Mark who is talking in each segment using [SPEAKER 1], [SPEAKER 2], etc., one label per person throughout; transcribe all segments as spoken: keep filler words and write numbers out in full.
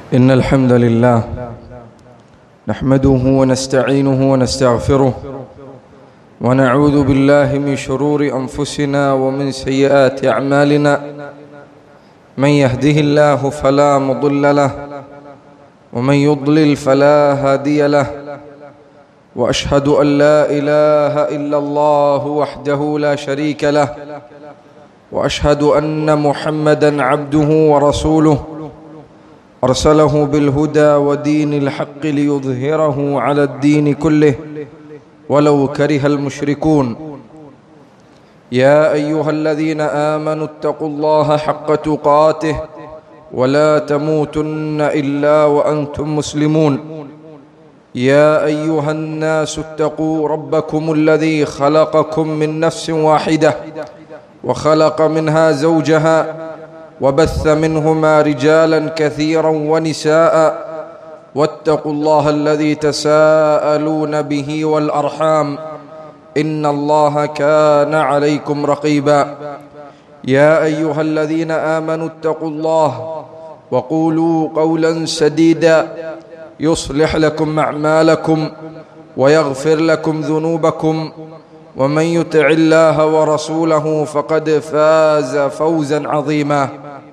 [SPEAKER 1] إن الحمد لله نحمده ونستعينه ونستغفره ونعوذ بالله من شرور أنفسنا ومن سيئات أعمالنا. من يهده الله فلا مضل له ومن يضلل فلا هادي له، وأشهد أن لا إله إلا الله وحده لا شريك له، وأشهد أن محمدا عبده ورسوله أرسله بالهدى ودين الحق ليظهره على الدين كله ولو كره المشركون. يا أيها الذين آمنوا اتقوا الله حق تقاته ولا تموتن إلا وأنتم مسلمون. يا أيها الناس اتقوا ربكم الذي خلقكم من نفس واحدة وخلق منها زوجها وبث منهما رجالا كثيرا ونساء، واتقوا الله الذي تساءلون به والأرحام إن الله كان عليكم رقيبا. يا أيها الذين آمنوا اتقوا الله وقولوا قولا سديدا يصلح لكم أعمالكم ويغفر لكم ذنوبكم، ومن يطع الله ورسوله فقد فاز فوزا عظيما.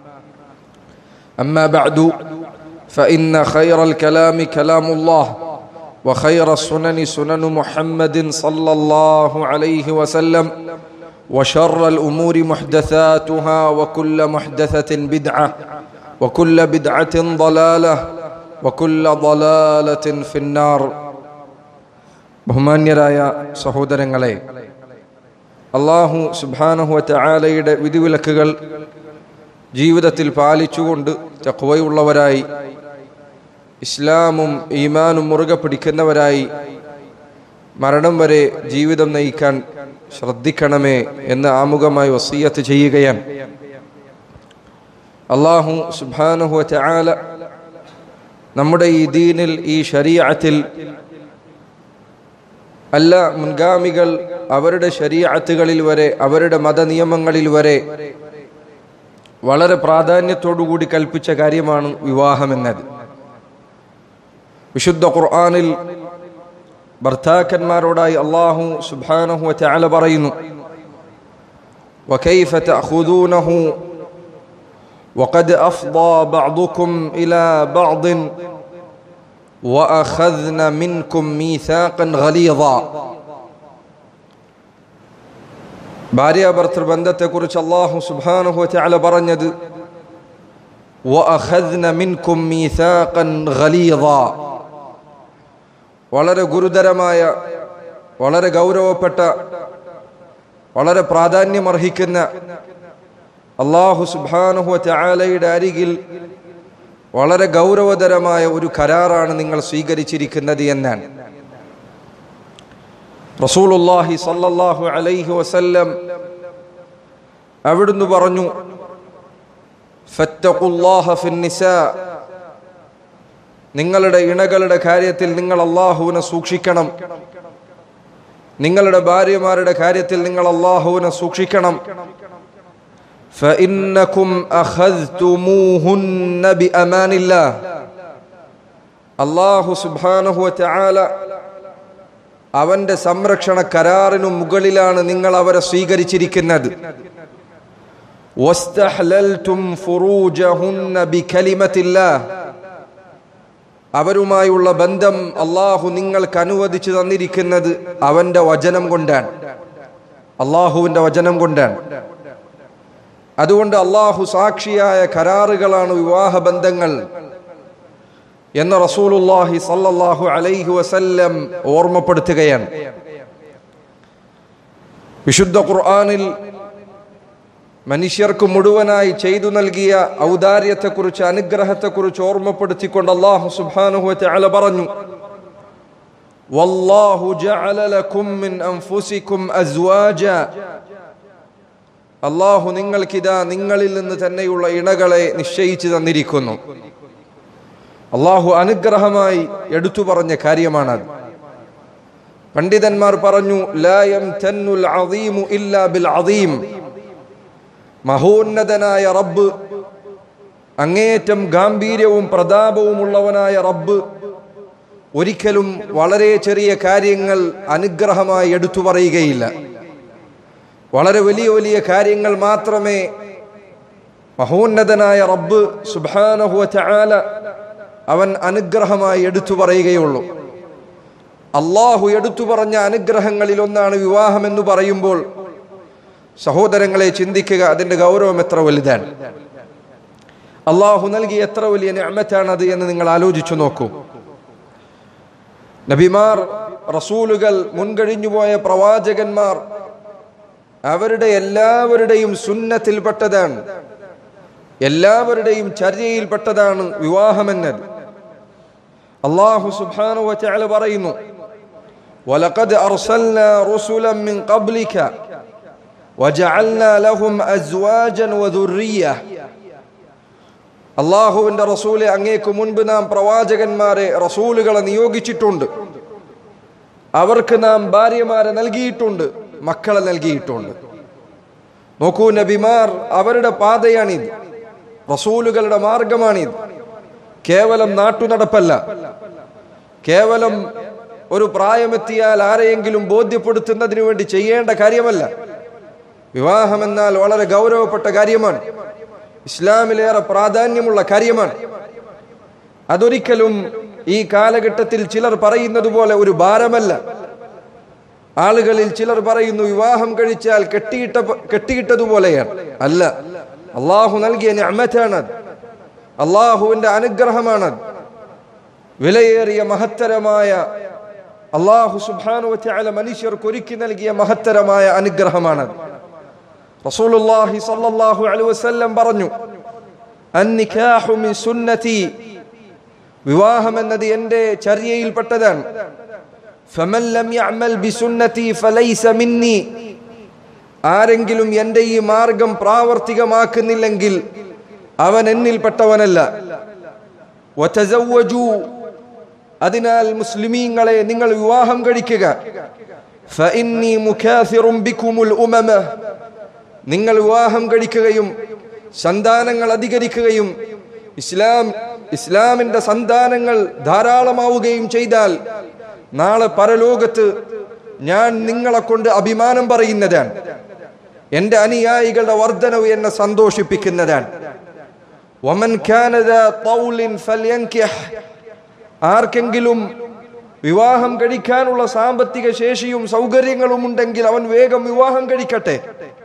[SPEAKER 1] أما بعد، فإن خير الكلام كلام الله، وخير السنن سنن محمد صلى الله عليه وسلم، وشر الأمور محدثاتها وكل محدثة بدعة وكل بدعة ضلالة وكل ضلالة في النار. ബഹുമാന്യരായ സഹോദരങ്ങളെ, അല്ലാഹു സുബ്ഹാനഹു വ തആലയുടെ വിധിവിലക്കുകൾ ജീവിതത്തിൽ പാലിച്ചുകൊണ്ട് തഖ്വയുള്ളവരായി ഇസ്ലാമും ഈമാനും മുറുകെ പിടിക്കുന്നവരായി മരണം വരെ ജീവിതം നയിക്കാൻ ശ്രദ്ധിക്കണമേ എന്ന് ആമുഖമായി വസിയ്യത്ത് ചെയ്യുകയാണ്. അല്ലാഹു സുബ്ഹാനഹു വ തആല നമ്മുടെ ഈ ദീനിൽ, ഈ ശരീഅത്തിൽ അല്ല മുൻഗാമികൾ അവരുടെ ശരീഅത്തുകളിൽ വരെ, അവരുടെ മതനിയമങ്ങളിൽ വരെ വളരെ പ്രാധാന്യത്തോടുകൂടി കൽപ്പിച്ച കാര്യമാണ് വിവാഹമെന്നത്. വിശുദ്ധ ഖുർആനിൽ ഭർത്താക്കന്മാരോടായി അല്ലാഹു സുബ്ഹാനഹു വ തആല പറയുന്നു, വകൈഫ തഅഖുദൂനഹു വഖദ് അഫ്ദാ ബഅദുകും ഇലാ ബഅദിൻ വഅഖദ്ന മിൻകും മീസാഖൻ ഗലീദ. ഭാര്യാഭർത്തൃ ബന്ധത്തെക്കുറിച്ച് അല്ലാഹു സുബ്ഹാനഹു വ തആല പറഞ്ഞത് വഅഖദ്ന മിൻകും മീസാഖൻ ഗലീദ, വളരെ ഗുരുതരമായ, വളരെ ഗൗരവപ്പെട്ട, വളരെ പ്രാധാന്യമർഹിക്കുന്ന അല്ലാഹു സുബ്ഹാനഹു വ തആലയുടെ അരികിൽ വളരെ ഗൗരവതരമായ ഒരു കരാറാണ് നിങ്ങൾ സ്വീകരിച്ചിരിക്കുന്നത് എന്നാണ്. റസൂലുള്ളാഹി സ്വല്ലല്ലാഹു അലൈഹി വസല്ലം അവിടുന്ന് പറഞ്ഞു, ഫത്തഖുല്ലാഹ ഫിന്നിസാ, നിങ്ങളുടെ ഇണകളുടെ കാര്യത്തിൽ നിങ്ങൾ അല്ലാഹുവിനെ സൂക്ഷിക്കണം, നിങ്ങളുടെ ഭാര്യമാരുടെ കാര്യത്തിൽ നിങ്ങൾ അല്ലാഹുവിനെ സൂക്ഷിക്കണം. ഫഇന്നകും അഖദ്തുമൂഹുന്ന ബിഅമാനില്ലാഹ്, അല്ലാഹു സുബ്ഹാനഹു വ തആല അവന്റെ സംരക്ഷണ കരാറിനു മുകളിലാണ് നിങ്ങൾ അവരെ സ്വീകരിച്ചിരിക്കുന്നത്. വസ്തഹ്ലൽതും ഫുറൂജഹുന്ന ബികലിമത്തില്ലാഹ്, അവരുമായുള്ള ബന്ധം അല്ലാഹു നിങ്ങൾക്ക് അനുവദിച്ചു തന്നിരിക്കുന്നത് അവന്റെ വചനം കൊണ്ടാണ്, അല്ലാഹുവിന്റെ വചനം കൊണ്ടാണ്. അതുകൊണ്ട് അല്ലാഹു സാക്ഷിയായ കരാറുകളാണ് വിവാഹ ബന്ധങ്ങൾ എന്ന് റസൂലുള്ളാഹി സ്വല്ലല്ലാഹു അലൈഹി വസല്ലം ഓർമ്മപ്പെടുത്തുകയാണ്. വിശുദ്ധ ഖുർആനിൽ മനുഷ്യർക്ക് മുഴുവനായി ചെയ്തു നൽകിയ ഔദാര്യത്തെക്കുറിച്ച്, അനുഗ്രഹത്തെക്കുറിച്ച് ഓർമ്മപ്പെടുത്തിക്കൊണ്ട് അല്ലാഹു സുബ്ഹാനഹു വ തആല പറഞ്ഞു, വല്ലാഹു ജഅല ലക്കും മിൻ അൻഫുസികും അസ്വാജ, അല്ലാഹു നിങ്ങൾക്കിതാ നിങ്ങളിൽ നിന്ന് തന്നെയുള്ള ഇണകളെ നിശ്ചയിച്ചു തന്നിരിക്കുന്നു. അല്ലാഹു അനുഗ്രഹമായി എടുത്തു പറഞ്ഞ കാര്യമാണത്. പണ്ഡിതന്മാർ പറഞ്ഞു, ലാ യംതന്നുൽ അദീമു ഇല്ലാ ബിൽ അദീം, മഹോന്നതനായ റബ്ബ് അങ്ങേയറ്റം ഗാംഭീര്യവും പ്രതാപവുമുള്ളവനായ റബ്ബ് ഒരിക്കലും വളരെ ചെറിയ കാര്യങ്ങൾ അനുഗ്രഹമായി എടുത്തു പറയുകയില്ല. വളരെ വലിയ വലിയ കാര്യങ്ങൾ മാത്രമേ മഹോന്നതനായ റബ്ബ് സുബ്ഹാനഹു വ തആല അവൻ അനുഗ്രഹമായി എടുത്തു പറയുകയുള്ളൂ. അള്ളാഹു എടുത്തു പറഞ്ഞ അനുഗ്രഹങ്ങളിൽ ഒന്നാണ് വിവാഹം എന്ന് പറയുമ്പോൾ സഹോദരങ്ങളെ ചിന്തിക്കുക, അതിന്റെ ഗൗരവം എത്ര വലുതാണ്. അള്ളാഹു നൽകിയ എത്ര വലിയ നിഅമത്താണത് എന്ന് നിങ്ങൾ ആലോചിച്ചു നോക്കൂ. നബിമാർ, റസൂലുകൾ, മുൻകഴിഞ്ഞുപോയ പ്രവാചകന്മാർ, അവരുടെ എല്ലാവരുടെയും സുന്നത്തിൽപ്പെട്ടതാണ്, എല്ലാവരുടെയും ചര്യയിൽപ്പെട്ടതാണ് വിവാഹമെന്നത്. അല്ലാഹു സുബ്ഹാനഹു വ തആല പറയുന്നു, വലഖദ് അർസൽനാ റുസുലൻ മിൻ ഖബ്ലിക വജഅൽനാ ലഹും അസ്വാജൻ വദുർരിയ്യ. അല്ലാഹുവിന്റെ റസൂലെ, അങ്ങേക്ക് മുൻപ് നാം പ്രവാചകന്മാരെ, റസൂലുകളെ നിയോഗിച്ചിട്ടുണ്ട്. അവർക്ക് നാം ഭാര്യമാരെ നൽകിയിട്ടുണ്ട്, മക്കളെ നൽകിയിട്ടുണ്ട്. നോക്കൂ, നബിമാർ അവരുടെ പാതയാണിത്, റസൂലുകളുടെ മാർഗമാണിത്. കേവലം നാട്ടുനടപ്പല്ല, കേവലം ഒരു പ്രായമെത്തിയാൽ ആരെയെങ്കിലും ബോധ്യപ്പെടുത്തുന്നതിന് വേണ്ടി ചെയ്യേണ്ട കാര്യമല്ല. വിവാഹം എന്നാൽ വളരെ ഗൗരവപ്പെട്ട കാര്യമാണ്, ഇസ്ലാമിലേറെ പ്രാധാന്യമുള്ള കാര്യമാണ്. അതൊരിക്കലും ഈ കാലഘട്ടത്തിൽ ചിലർ പറയുന്നത് പോലെ ഒരു ഭാരമല്ല. ആളുകളിൽ ചിലർ പറയുന്നു വിവാഹം കഴിച്ചാൽ കെട്ടിയിട്ട കെട്ടിയിട്ടതുപോലെയാണ്. അല്ല, അള്ളാഹു നൽകിയ നിഅമത്താണത്, അള്ളാഹുവിന്റെ അനുഗ്രഹമാണത്. വിലയേറിയ മഹത്തരമായ അള്ളാഹു സുബ്ഹാനഹു വ തആല മനുഷ്യർക്ക് ഒരുക്കി നൽകിയ മഹത്തരമായ അനുഗ്രഹമാണത്. റസൂലുള്ളാഹി സ്വല്ലല്ലാഹു അലൈഹി വസല്ലം പറഞ്ഞു, അന്നികാഹു മിൻ സുന്നതി, വിവാഹം എന്നത് എൻ്റെ ചര്യയിൽപ്പെട്ടതാണ്. ഫമൻ ലം യഅമൽ ബിസുന്നതി ഫലൈസ മിന്നി, ആരെങ്കിലും എൻ്റെ ഈ മാർഗം പ്രാവർത്തികമാക്കുന്നില്ലെങ്കിൽ അവൻ എന്നിൽപ്പെട്ടവനല്ല. വതസവ്വജു, അതിനാൽ മുസ്ലിമീങ്ങളെ നിങ്ങൾ വിവാഹം കഴിക്കുക. ഫഇന്നി മുകാസിറും ബികുമുൽ ഉമമ, നിങ്ങൾ വിവാഹം കഴിക്കുകയും സന്താനങ്ങൾ അധികരിക്കുകയും ഇസ്ലാം ഇസ്ലാമിന്റെ സന്താനങ്ങൾ ധാരാളമാവുകയും ചെയ്താൽ നാളെ പരലോകത്ത് ഞാൻ നിങ്ങളെ കൊണ്ട് അഭിമാനം പറയുന്നതാണ്. എന്റെ അനുയായികളുടെ വർധനവ് എന്നെ സന്തോഷിപ്പിക്കുന്നതാണ്. വമൻ കാന ദാ ഖൗലിൻ ഫൽയൻകിഹ്, ആർക്കെങ്കിലും വിവാഹം കഴിക്കാനുള്ള സാമ്പത്തിക ശേഷിയും സൗകര്യങ്ങളും ഉണ്ടെങ്കിൽ അവൻ വേഗം വിവാഹം കഴിക്കട്ടെ.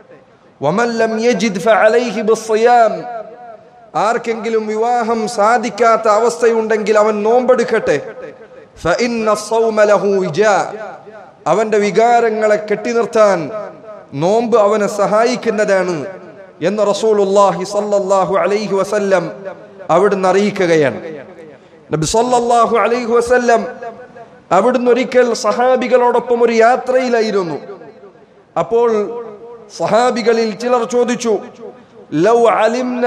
[SPEAKER 1] വമൻ ലം യജിദ് ഫഅലൈഹി ബിസ്സിയാം, ആർക്കെങ്കിലും വിവാഹം സാധിക്കാത്ത അവസ്ഥയുണ്ടെങ്കിൽ അവൻ നോമ്പെടുക്കട്ടെ. ഫഇന്ന الصوم له وجاء, അവന്റെ വികാരങ്ങളെ കെട്ടി നിർത്താൻ നോമ്പ് അവനെ സഹായിക്കുന്നതാണ് എന്ന് റസൂലുള്ളാഹി സ്വല്ലല്ലാഹു അലൈഹി വസല്ലം അവിടുന്ന് അറിയിക്കുകയാണ്. നബി സ്വല്ലല്ലാഹു അലൈഹി വസല്ലം അവിടുന്ന് ഒരിക്കൽ സഹാബികളോടൊപ്പം ഒരു യാത്രയിലായിരുന്നു. അപ്പോൾ സഹാബികളിൽ ചിലർ ചോദിച്ചു, ലൗ അലിംന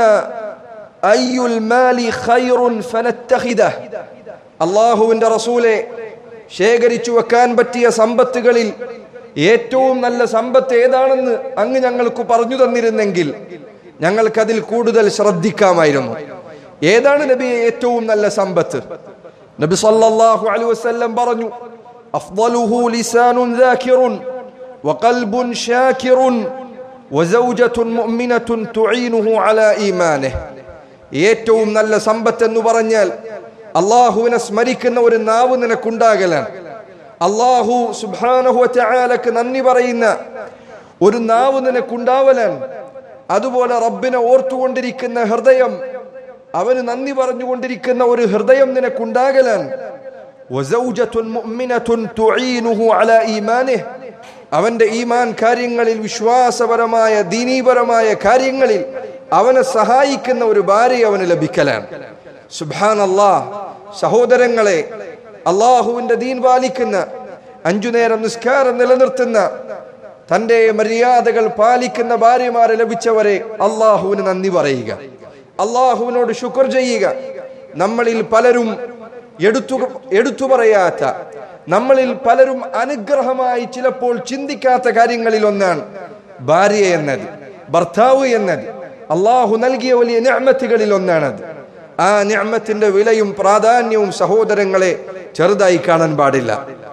[SPEAKER 1] അയ്യുൽ മാലി ഖൈറുൻ ഫനത്തഖിദഹ്, അല്ലാഹുവിന്റെ റസൂലെ, ശേഖരിച്ചു വെക്കാൻ പറ്റിയ സമ്പത്തുകളിൽ ഏറ്റവും നല്ല സമ്പത്ത് ഏതാണെന്ന് അങ്ങ് ഞങ്ങൾക്ക് പറഞ്ഞു തന്നിരുന്നെങ്കിൽ ഞങ്ങൾക്കതിൽ കൂടുതൽ ശ്രദ്ധിക്കാമായിരുന്നു. ഏതാണ് നബിയെ ഏറ്റവും നല്ല സമ്പത്ത്? നബി സല്ലല്ലാഹു അലൈഹി വസല്ലം പറഞ്ഞു, അഫ്ദലുഹു ലിസാനുൻ ദാകിറുൻ വഖൽബുൻ ഷാകിറുൻ വസൗജത്തുൻ മുഅ്മിനത്തുൻ തുഈനുഹു അലാ ഈമാനിഹി. ഏറ്റവും നല്ല സമ്പത്ത് എന്ന് പറഞ്ഞാൽ അള്ളാഹുവിനെ സ്മരിക്കുന്ന ഒരു നാവ് നിനക്കുണ്ടാകലാണ്. അള്ളാഹു സുബ്ഹാനഹു വ തആലക്ക് നന്ദി പറയുന്ന ഒരു നാവ് നിനക്കുണ്ടാവലാണ്. അതുപോലെ റബ്ബിനെ ഓർത്തുകൊണ്ടിരിക്കുന്ന ഹൃദയം, അവന് നന്ദി പറഞ്ഞുകൊണ്ടിരിക്കുന്ന ഒരു ഹൃദയം നിനക്കുണ്ടാകലാണ്. വസൗജത്തുൻ മുഅ്മിനത്തുൻ തുഈനുഹു അലാ ഈമാനിഹി, അവന്റെ ഈമാൻ കാര്യങ്ങളിൽ, വിശ്വാസപരമായ ദീനീപരമായ കാര്യങ്ങളിൽ അവനെ സഹായിക്കുന്ന ഒരു ഭാര്യ അവന് ലഭിക്കലാണ്. സുബ്ഹാനല്ലാഹ്. സഹോദരങ്ങളെ, അള്ളാഹുവിന്റെ ദീൻ പാലിക്കുന്ന, അഞ്ചു നേരം നിസ്കാരം നിലനിർത്തുന്ന, തന്റെ മര്യാദകൾ പാലിക്കുന്ന ഭാര്യമാരെ ലഭിച്ചവരെ അള്ളാഹുവിന് നന്ദി പറയുക, അള്ളാഹുവിനോട് ശുക്ർ ചെയ്യുക. നമ്മളിൽ പലരും എടുത്തു എടുത്തു പറയാത്ത, നമ്മളിൽ പലരും അനുഗ്രഹമായി ചിലപ്പോൾ ചിന്തിക്കാത്ത കാര്യങ്ങളിൽ ഒന്നാണ് ഭാര്യ എന്നത്, ഭർത്താവ് എന്നത്. അള്ളാഹു നൽകിയ വലിയ നിഅമത്തുകളിൽ ഒന്നാണത്. ആ നിഅമത്തിന്റെ വിലയും പ്രാധാന്യവും സഹോദരങ്ങളെ ചെറുതായി കാണാൻ പാടില്ല.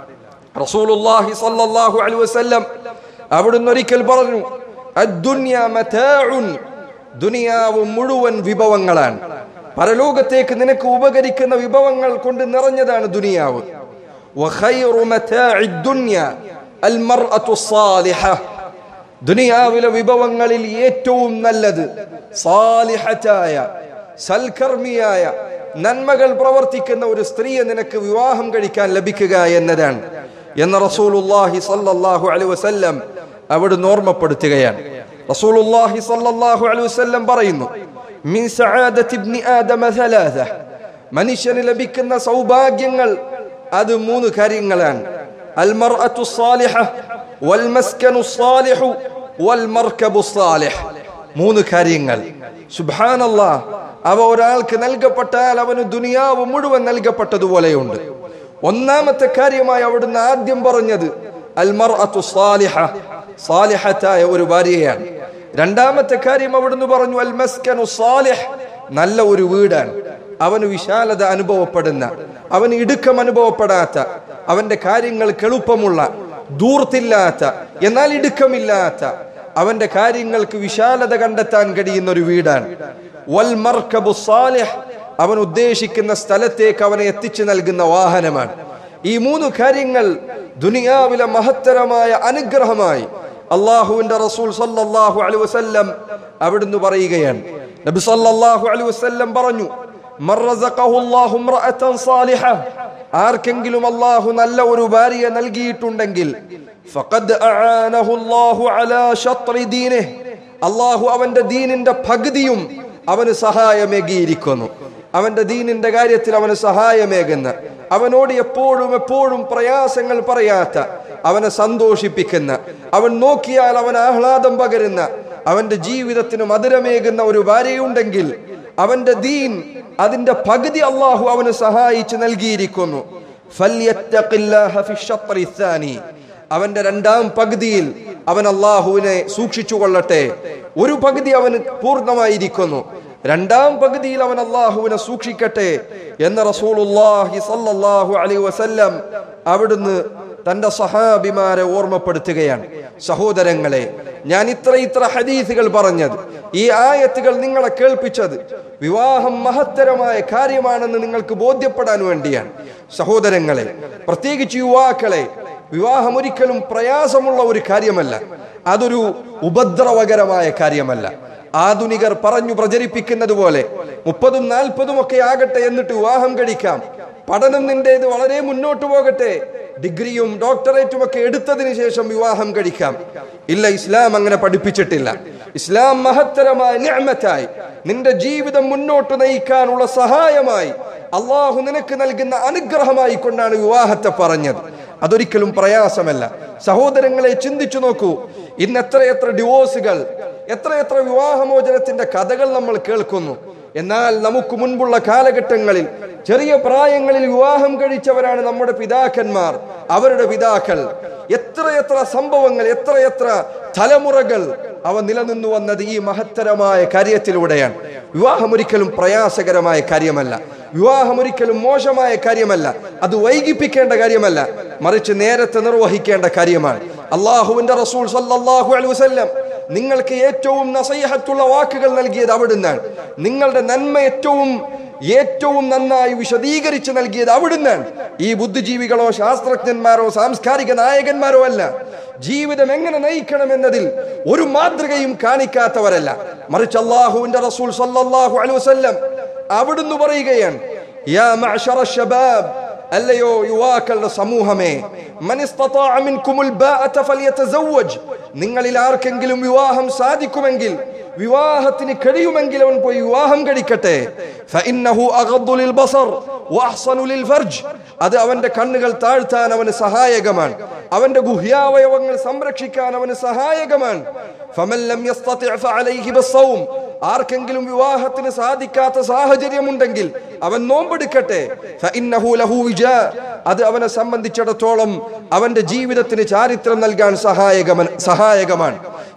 [SPEAKER 1] റസൂലുള്ളാഹി സ്വല്ലല്ലാഹു അലൈഹി വസല്ലം അവിടുന്ന് ഒരിക്കൽ പറഞ്ഞു, അദ്ദുനിയ മതാഉൻ, ദുനിയാവ് മുഴുവൻ വിഭവങ്ങളാണ്. പരലോകത്തേക്ക് നിനക്ക് ഉപകരിക്കുന്ന വിഭവങ്ങൾ കൊണ്ട് നിറഞ്ഞതാണ് ദുനിയാവ്. വഖൈറു മതാഇദ് ദുനിയ അൽ മർഅതു സ്സാലിഹ, ദുനിയാവിലെ വിഭവങ്ങളിൽ ഏറ്റവും നല്ലത് സാലിഹത്തായ സൽക്കർമ്മിയായ നന്മകൾ പ്രവർത്തിക്കുന്ന ഒരു സ്ത്രീയെ നിനക്ക് വിവാഹം കഴിക്കാൻ ലഭിക്കുക എന്നതാണ് എന്ന് റസൂലുള്ളാഹി സ്വല്ലല്ലാഹു അലൈഹി വസല്ലം അവിടുന്ന് ഓർമ്മപ്പെടുത്തുകയാണ്. റസൂലുള്ളാഹി സ്വല്ലല്ലാഹു അലൈഹി വസല്ലം പറയുന്നു, മിൻ സആദത്തി ഇബ്നി ആദമ സലാസ, മനുഷ്യന് ലഭിക്കുന്ന സൗഭാഗ്യങ്ങൾ അത് മൂന്ന് കാര്യങ്ങളാണ്. അൽ മർഅതു സ്സാലിഹ വൽ മസ്കനു സ്സാലിഹു വൽ മർകബു സ്സാലിഹ്. മൂന്ന് കാര്യങ്ങൾ സുബ്ഹാനല്ലാഹ്, അവ ഒരാൾക്ക് നൽകപ്പെട്ടാൽ അവന് ദുനിയാവ് മുഴുവൻ നൽകപ്പെട്ടതുപോലെയുണ്ട്. ഒന്നാമത്തെ കാര്യമായി അവിടുന്ന് ആദ്യം പറഞ്ഞത് അൽ മർഅതു സ്സാലിഹ, സാലിഹത്തായ ഒരു ഭാര്യയാണ്. രണ്ടാമത്തെ കാര്യം അവിടുന്ന് പറഞ്ഞു അൽ മസ്കനു സ്സാലിഹ്, നല്ല ഒരു വീടാണ്. അവന് വിശാലത അനുഭവപ്പെടുന്ന, അവന് ഇടുക്കം അനുഭവപ്പെടാത്ത, അവന്റെ കാര്യങ്ങൾക്ക് എളുപ്പമുള്ള, ദൂർത്തില്ലാത്ത എന്നാൽ ഇടുക്കമില്ലാത്ത, അവന്റെ കാര്യങ്ങൾക്ക് വിശാലത കണ്ടെത്താൻ കഴിയുന്ന ഒരു വീടാണ്. വൽ മർകബു സ്സാലിഹ്, അവൻ ഉദ്ദേശിക്കുന്ന സ്ഥലത്തേക്ക് അവനെ എത്തിച്ചു നൽകുന്ന വാഹനമാണ്. ഈ മൂന്ന് കാര്യങ്ങൾ ദുനിയാവിലെ മഹത്തരമായ അനുഗ്രഹമായി അള്ളാഹുവിന്റെ റസൂൽ സല്ലല്ലാഹു അലൈഹി വസല്ലം അവിടുന്ന് പറയുകയാണ്. നബി സല്ലല്ലാഹു അലൈഹി വസല്ലം പറഞ്ഞു, മർ റസഖഹു അല്ലാഹു ഇംറഅതൻ സാലിഹ, ആർക്കെങ്കിലും അല്ലാഹു നല്ല ഒരു ഭാര്യയെ നൽകിയിട്ടുണ്ടെങ്കിൽ ഫഖദ് അആനഹു അല്ലാഹു അലാ ശത്രി ദീനിഹി, അല്ലാഹു അവന്റെ ദീനിന്റെ പകുതിയും അവന് സഹായമേകിയിരിക്കുന്നു. അവന്റെ ദീനിന്റെ കാര്യത്തിൽ അവന് സഹായമേകുന്ന, അവനോട് എപ്പോഴും എപ്പോഴും പ്രയാസങ്ങൾ പറയാത്ത, അവനെ സന്തോഷിപ്പിക്കുന്ന, അവൻ നോക്കിയാൽ അവൻ ആഹ്ലാദം പകരുന്ന, അവന്റെ ജീവിതത്തിന് മധുരമേകുന്ന ഒരു ഭാര്യയുണ്ടെങ്കിൽ അവന്റെ ദീൻ അതിന്റെ പകുതി അള്ളാഹു അവന് സഹായിച്ച് നൽകിയിരിക്കുന്നു. ഫല്യത്തഖില്ലാഹ ഫിശ്ശത്രി ത്സാനി, അവന്റെ രണ്ടാം പകുതിയിൽ അവൻ അള്ളാഹുവിനെ സൂക്ഷിച്ചു കൊള്ളട്ടെ. ഒരു പകുതി അവന് പൂർണ്ണമായിരിക്കുന്നു, രണ്ടാം പകുതിയിൽ അവൻ അള്ളാഹുവിനെ സൂക്ഷിക്കട്ടെ എന്ന് റസൂലുള്ളാഹി സ്വല്ലല്ലാഹു അലൈഹി വസല്ലം അവിടുന്ന് തന്റെ സഹാബിമാരെ ഓർമ്മപ്പെടുത്തുകയാണ്. സഹോദരങ്ങളെ, ഞാൻ ഇത്ര ഇത്ര ഹദീസുകൾ പറഞ്ഞത്, ഈ ആയത്തുകൾ നിങ്ങളെ കേൾപ്പിച്ചത് വിവാഹം മഹത്തരമായ കാര്യമാണെന്ന് നിങ്ങൾക്ക് ബോധ്യപ്പെടാൻ വേണ്ടിയാണ്. സഹോദരങ്ങളെ, പ്രത്യേകിച്ച് യുവാക്കളെ, വിവാഹം ഒരിക്കലും പ്രയാസമുള്ള ഒരു കാര്യമല്ല, അതൊരു ഉപദ്രവകരമായ കാര്യമല്ല. ആധുനികർ പറഞ്ഞു പ്രചരിപ്പിക്കുന്നത് പോലെ മുപ്പതും നാൽപ്പതും ഒക്കെ ആകട്ടെ എന്നിട്ട് വിവാഹം കഴിക്കാം, പഠനം നിന്റേത് വളരെ മുന്നോട്ട് പോകട്ടെ, ഡിഗ്രിയും ഡോക്ടറേറ്റും ഒക്കെ എടുത്തതിന് ശേഷം വിവാഹം കഴിക്കാം. ഇല്ല, ഇസ്ലാം അങ്ങനെ പഠിപ്പിച്ചിട്ടില്ല. ഇസ്ലാം മഹത്തരമായ നിഅമത്തായി നിന്റെ ജീവിതം മുന്നോട്ട് നയിക്കാനുള്ള സഹായമായി അള്ളാഹു നിനക്ക് നൽകുന്ന അനുഗ്രഹമായി കൊണ്ടാണ് വിവാഹത്തെ പറഞ്ഞത്. അതൊരിക്കലും പ്രയാസമല്ല. സഹോദരങ്ങളെ, ചിന്തിച്ചു നോക്കൂ, ഇന്ന് എത്രയെത്ര ഡിവോഴ്സുകൾ, എത്രയെത്ര വിവാഹമോചനത്തിന്റെ കഥകൾ നമ്മൾ കേൾക്കുന്നു. എന്നാൽ നമുക്ക് മുൻപുള്ള കാലഘട്ടങ്ങളിൽ ചെറിയ പ്രായങ്ങളിൽ വിവാഹം കഴിച്ചവരാണ് നമ്മുടെ പിതാക്കന്മാർ, അവരുടെ പിതാക്കൾ. എത്രയെത്ര സംഭവങ്ങൾ, എത്രയെത്ര തലമുറകൾ അവ നിലനിന്നു വന്നത് ഈ മഹത്തരമായ കാര്യത്തിലൂടെയാണ്. വിവാഹം ഒരിക്കലും പ്രയാസകരമായ കാര്യമല്ല, വിവാഹം ഒരിക്കലും മോശമായ കാര്യമല്ല, അത് വൈകിപ്പിക്കേണ്ട കാര്യമല്ല, മറിച്ച് നേരത്തെ നിർവഹിക്കേണ്ട കാര്യമാണ്. അള്ളാഹുവിന്റെ റസൂൽ സല്ലല്ലാഹു അലൈഹി വസല്ലം നിങ്ങൾക്ക് ഏറ്റവും നസീഹത്തുള്ള വാക്കുകൾ നൽകിയത് അവിടുന്നാണ്. നിങ്ങളുടെ നന്മ ഏറ്റവും ഏറ്റവും നന്നായി വിശദീകരിച്ച് നൽകിയത് അവിടുന്നാണ്. ഈ ബുദ്ധിജീവികളോ ശാസ്ത്രജ്ഞന്മാരോ സാംസ്കാരിക നായകന്മാരോ അല്ല. ജീവിതം എങ്ങനെ നയിക്കണം എന്നതിൽ ഒരു മാതൃകയും കാണിക്കാത്തവരല്ല, മറിച്ച് അല്ലാഹുവിന്റെ റസൂൽ സല്ലല്ലാഹു അലൈഹി വസല്ലം അവിടുന്ന് പറയുകയാണ്, യാ മഅ്ശറ ശബാബ്, അല്ലയോ യുവാക്കളുടെ സമൂഹമേ, മൻ ഇസ്തതാഅ മിൻകുമുൽ ബാഅത ഫൽയതസവ്വജ്, നിങ്ങളിൽ ആർക്കെങ്കിലും വിവാഹം സാധിക്കുമെങ്കിൽ, വിവാഹത്തിന് കഴിയുമെങ്കിൽ അവൻ പോയി വിവാഹം കഴിക്കട്ടെ. ഫഇന്നഹു അഗദ്ദു ലിൽ ബസർ വഅഹ്സനു ലിൽ ഫർജ്, അത് അവന്റെ കണ്ണുകൾ താഴ്ത്താൻ അവന് സഹായകമാണ്, അവന്റെ ഗുഹ്യാവയവങ്ങൾ സംരക്ഷിക്കാൻ അവന് സഹായകമാണ്. ഫമൻ ലം യസ്തതി' ഫഅലൈഹി ബിസ്സൗം, ആർക്കെങ്കിലും വിവാഹത്തിന് സാധിക്കാത്ത സാഹചര്യമുണ്ടെങ്കിൽ അവൻ നോമ്പെടുക്കട്ടെ. ഫഇന്നഹു ലഹു വിജാ, അത് അവനെ സംബന്ധിച്ചിടത്തോളം അവന്റെ ജീവിതത്തിന് ചാരിത്രം നൽകാൻ സഹായകമാണ് സഹായകമാണ്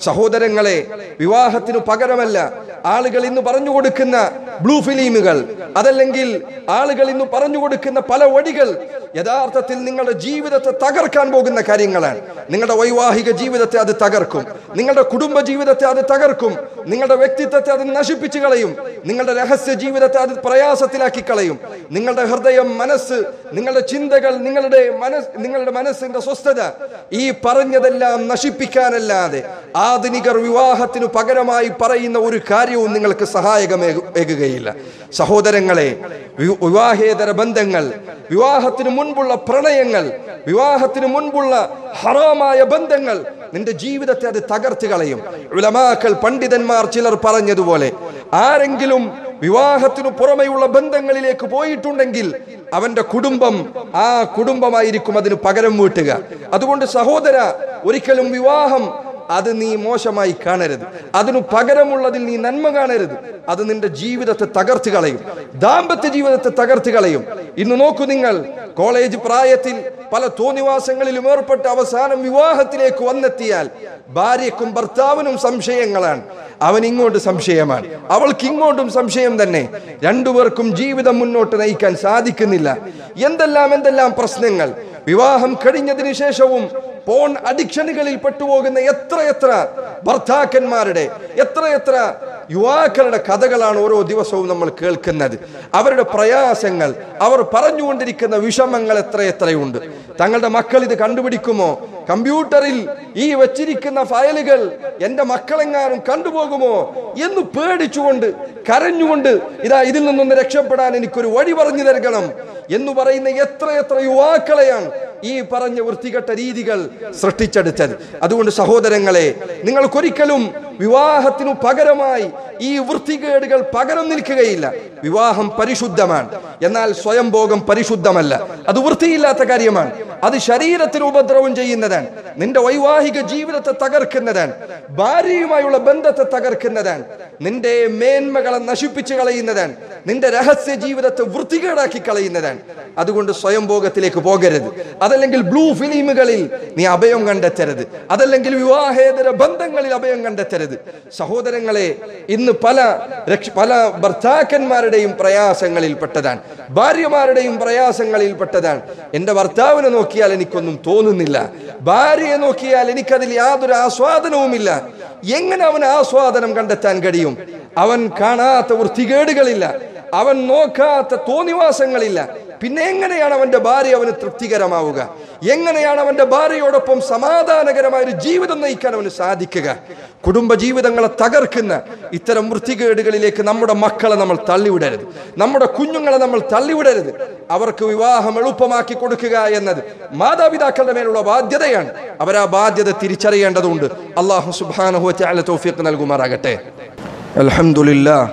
[SPEAKER 1] സഹോദരങ്ങളെ, വിവാഹത്തിനു പകരമല്ല ആളുകൾ ഇന്ന് പറഞ്ഞു കൊടുക്കുന്ന ബ്ലൂ ഫിലിമുകൾ, അതല്ലെങ്കിൽ ആളുകൾ ഇന്ന് പറഞ്ഞു കൊടുക്കുന്ന പല വഴികൾ യഥാർത്ഥത്തിൽ നിങ്ങളുടെ ജീവിതത്തെ തകർക്കാൻ പോകുന്ന കാര്യങ്ങളാണ്. നിങ്ങളുടെ വൈവാഹിക ജീവിതത്തെ അത് തകർക്കും, നിങ്ങളുടെ കുടുംബ ജീവിതത്തെ അത് തകർക്കും, നിങ്ങളുടെ വ്യക്തിത്വത്തെ അത് നശിപ്പിച്ചു കളയും, നിങ്ങളുടെ രഹസ്യ ജീവിതത്തെ അത് പ്രയാസത്തിലാക്കി കളയും. നിങ്ങളുടെ ഹൃദയം, മനസ്സ്, നിങ്ങളുടെ ചിന്തകൾ, നിങ്ങളുടെ മനസ് നിങ്ങളുടെ മനസ്സിന്റെ സ്വസ്ഥത ഈ പറഞ്ഞതെല്ലാം നശിപ്പിക്കാനല്ലാതെ ആധുനികർ വിവാഹത്തിനു പകരമായി പറയുന്ന ഒരു കാര്യവും നിങ്ങൾക്ക് സഹായകമേകുകയില്ല. സഹോദരങ്ങളെ, വിവാഹേതര ബന്ധങ്ങൾ, വിവാഹത്തിനു മുൻപുള്ള പ്രണയങ്ങൾ, വിവാഹത്തിനു മുൻപുള്ള ഹറാമായ ബന്ധങ്ങൾ നിന്റെ ജീവിതത്തെ അത് തകർത്ത് കളയും. ഉലമാക്കൾ, പണ്ഡിതന്മാർ ചിലർ പറഞ്ഞതുപോലെ ആരെങ്കിലും വിവാഹത്തിനു പുറമെയുള്ള ബന്ധങ്ങളിലേക്ക് പോയിട്ടുണ്ടെങ്കിൽ അവന്റെ കുടുംബം ആ കുടുംബമായിരിക്കും അതിന് പകരം വീട്ടുക. അതുകൊണ്ട് സഹോദര, ഒരിക്കലും വിവാഹം അത് നീ മോശമായി കാണരുത്, അതിനു പകരമുള്ളതിൽ നീ നന്മ കാണരുത്. അത് നിന്റെ ജീവിതത്തെ തകർത്ത് കളയും, ദാമ്പത്യ ജീവിതത്തെ തകർത്ത് കളയും. ഇന്ന് നോക്കൂ, നിങ്ങൾ കോളേജ് പ്രായത്തിൽ പല തോന്നിവാസങ്ങളിലും ഏർപ്പെട്ട് അവസാനം വിവാഹത്തിലേക്ക് വന്നെത്തിയാൽ ഭാര്യക്കും ഭർത്താവിനും സംശയങ്ങളാണ്. അവൻ ഇങ്ങോട്ട് സംശയമാണ്, അവൾക്ക് ഇങ്ങോട്ടും സംശയം തന്നെ. രണ്ടുപേർക്കും ജീവിതം മുന്നോട്ട് നയിക്കാൻ സാധിക്കുന്നില്ല. എന്തെല്ലാം എന്തെല്ലാം പ്രശ്നങ്ങൾ. വിവാഹം കഴിഞ്ഞതിന് ശേഷവും പോൺ അഡിക്ഷനുകളിൽ പെട്ടുപോകുന്ന എത്രയെത്ര ഭർത്താക്കന്മാരുടെ, എത്രയെത്ര യുവാക്കളുടെ കഥകളാണ് ഓരോ ദിവസവും നമ്മൾ കേൾക്കുന്നത്. അവരുടെ പ്രയാസങ്ങൾ, അവർ പറഞ്ഞുകൊണ്ടിരിക്കുന്ന വിഷമങ്ങൾ എത്രയെത്രയുണ്ട്. തങ്ങളുടെ മക്കൾ ഇത് കണ്ടുപിടിക്കുമോ? കമ്പ്യൂട്ടറിൽ ഈ വച്ചിരിക്കുന്ന ഫയലുകൾ എന്റെ മക്കളെങ്ങാനും കണ്ടുപോകുമോ എന്ന് പേടിച്ചുകൊണ്ട്, കരഞ്ഞുകൊണ്ട്, ഇതാ ഇതിൽ നിന്നൊന്ന് രക്ഷപ്പെടാൻ എനിക്കൊരു വഴി പറഞ്ഞു തരണം എന്ന് പറയുന്ന എത്രയെത്ര യുവാക്കളെയാണ് ഈ പറഞ്ഞ വൃത്തികെട്ട രീതികൾ സൃഷ്ടിച്ചെടുത്തത്. അതുകൊണ്ട് സഹോദരങ്ങളെ, നിങ്ങൾക്കൊരിക്കലും വിവാഹത്തിനു പകരമായി ഈ വൃത്തികേടുകൾ പകരം നിൽക്കുകയില്ല. വിവാഹം പരിശുദ്ധമാണ്, എന്നാൽ സ്വയംഭോഗം പരിശുദ്ധമല്ല. അത് വൃത്തിയില്ലാത്ത കാര്യമാണ്, അത് ശരീരത്തിന് ഉപദ്രവം ചെയ്യുന്നതാണ്, നിന്റെ വൈവാഹിക ജീവിതത്തെ തകർക്കുന്നതാണ്, ഭാര്യയുമായുള്ള ബന്ധത്തെ തകർക്കുന്നതാണ്, നിന്റെ മേന്മകളെ നശിപ്പിച്ചു കളയുന്നതാണ്, നിന്റെ രഹസ്യ ജീവിതത്തെ വൃത്തികേടാക്കി കളയുന്നതാണ്. അതുകൊണ്ട് സ്വയംഭോഗത്തിലേക്ക് പോകരുത്. അതല്ലെങ്കിൽ ബ്ലൂ ഫിലിമുകളിൽ നീ അഭയം കണ്ടെത്തരുത്, അതല്ലെങ്കിൽ വിവാഹേതര ബന്ധങ്ങളിൽ അഭയം കണ്ടെത്തരുത്. സഹോദരങ്ങളെ, ഇന്ന് പല പല ഭർത്താക്കന്മാരുടെയും പ്രയാസങ്ങളിൽ പെട്ടതാണ്, ഭാര്യമാരുടെയും പ്രയാസങ്ങളിൽ പെട്ടതാണ്. എന്റെ ഭർത്താവിനെ നോക്കിയാൽ എനിക്കൊന്നും തോന്നുന്നില്ല, ഭാര്യയെ നോക്കിയാൽ എനിക്കതിൽ യാതൊരു ആസ്വാദനവുമില്ല. എങ്ങനെ അവൻ ആസ്വാദനം കണ്ടെത്താൻ കഴിയും? അവൻ കാണാത്ത വൃത്തികേടുകളില്ല, അവൻ നോക്കാത്ത തോന്നിവാസങ്ങളില്ല. പിന്നെ എങ്ങനെയാണ് അവന്റെ ഭാര്യ അവന് തൃപ്തികരമാവുക? എങ്ങനെയാണ് അവന്റെ ഭാര്യയോടൊപ്പം സമാധാനകരമായ ഒരു ജീവിതം നയിക്കാൻ അവന് സാധിക്കുക? കുടുംബ ജീവിതങ്ങളെ തകർക്കുന്ന ഇത്തരം വൃത്തികേടുകളിലേക്ക് നമ്മുടെ മക്കളെ നമ്മൾ തള്ളിവിടരുത്, നമ്മുടെ കുഞ്ഞുങ്ങളെ നമ്മൾ തള്ളിവിടരുത്. അവർക്ക് വിവാഹം എളുപ്പമാക്കി കൊടുക്കുക എന്നത് മാതാപിതാക്കളുടെ മേലുള്ള ബാധ്യതയാണ്. അവർ ആ ബാധ്യത തിരിച്ചറിയേണ്ടതുണ്ട്. അല്ലാഹു സുബ്ഹാനഹു വ തആല തൗഫീഖ് നൽകുമാറാകട്ടെ. അൽഹംദുലില്ലാഹ്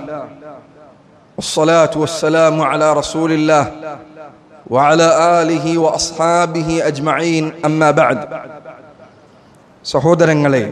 [SPEAKER 1] വസ്സലാത്തു വസ്സലാമു അലാ റസൂലില്ലാഹ് വഅലാ ആലിഹി വഅസ്ഹാബിഹി അജ്മഈൻ. അമ്മാ ബഅദ്. സഹോദരങ്ങളെ,